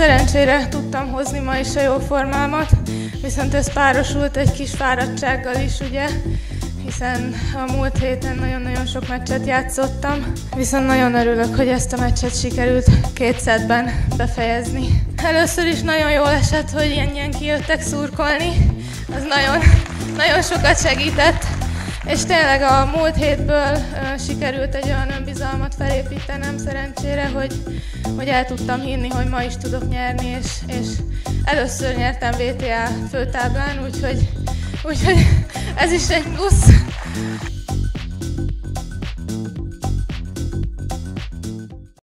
Szerencsére tudtam hozni ma is a jó formámat, viszont ez párosult egy kis fáradtsággal is, ugye, hiszen a múlt héten nagyon-nagyon sok meccset játszottam, viszont nagyon örülök, hogy ezt a meccset sikerült 2 szettben befejezni. Először is nagyon jól esett, hogy ennyien kijöttek szurkolni, az nagyon sokat segített, és tényleg a múlt hétből sikerült egy olyan önbizalmat felépítenem szerencsére, hogy el tudtam hinni, hogy ma is tudok nyerni, és először nyertem VTA főtáblán, úgyhogy ez is egy plusz.